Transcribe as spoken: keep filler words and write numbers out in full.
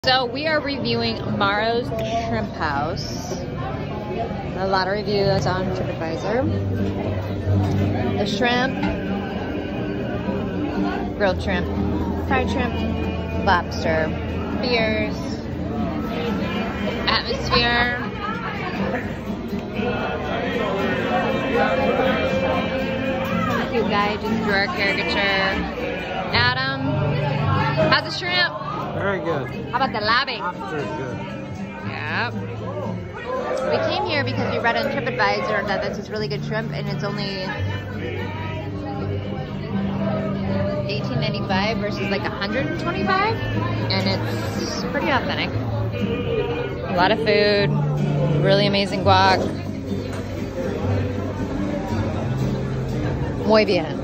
So we are reviewing Maro's Shrimp House. A lot of reviews on TripAdvisor. The shrimp, grilled shrimp, fried shrimp, lobster, beers, atmosphere. Cute guy just drew our caricature. Adam, how's the shrimp? Very good. How about the labbing? Very good. Yep. We came here because we read on TripAdvisor that this is really good shrimp, and it's only eighteen ninety-five versus like one hundred twenty-five, and it's pretty authentic. A lot of food, really amazing guac. Muy bien.